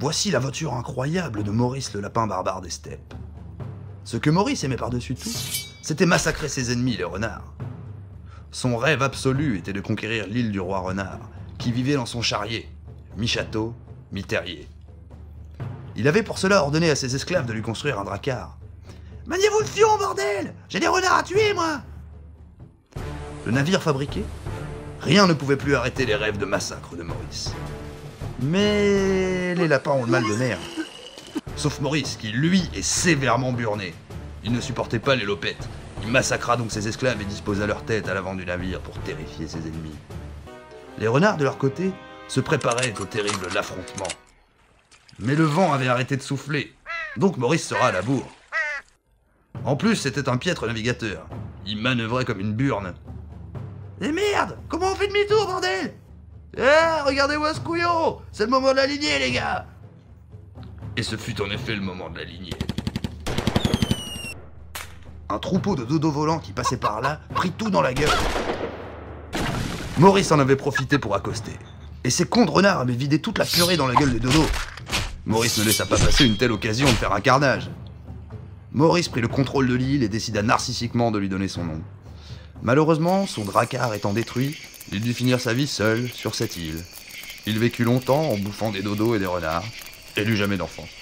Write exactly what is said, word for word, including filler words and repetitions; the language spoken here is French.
Voici la voiture incroyable de Maurice le lapin barbare des steppes. Ce que Maurice aimait par-dessus tout, c'était massacrer ses ennemis, les renards. Son rêve absolu était de conquérir l'île du roi renard, qui vivait dans son charier, mi-château, mi-terrier. Il avait pour cela ordonné à ses esclaves de lui construire un drakkar. « Maniez-vous le fion, bordel! J'ai des renards à tuer, moi !» Le navire fabriqué, rien ne pouvait plus arrêter les rêves de massacre de Maurice. Mais les lapins ont le mal de mer. Sauf Maurice, qui lui est sévèrement burné. Il ne supportait pas les lopettes. Il massacra donc ses esclaves et disposa leur tête à l'avant du navire pour terrifier ses ennemis. Les renards, de leur côté, se préparaient au terrible affrontement. Mais le vent avait arrêté de souffler, donc Maurice sera à la bourre. En plus, c'était un piètre navigateur. Il manœuvrait comme une burne. Eh merde! Comment on fait demi-tour, bordel? Eh, regardez-moi ce couillon! C'est le moment de la lignée, les gars! Et ce fut en effet le moment de la lignée. Un troupeau de dodos volants qui passait par là prit tout dans la gueule. Maurice en avait profité pour accoster. Et ces cons de renards avaient vidé toute la purée dans la gueule des dodos. Maurice ne laissa pas passer une telle occasion de faire un carnage. Maurice prit le contrôle de l'île et décida narcissiquement de lui donner son nom. Malheureusement, son drakkar étant détruit, il dut finir sa vie seul sur cette île. Il vécut longtemps en bouffant des dodos et des renards, et n'eut jamais d'enfant.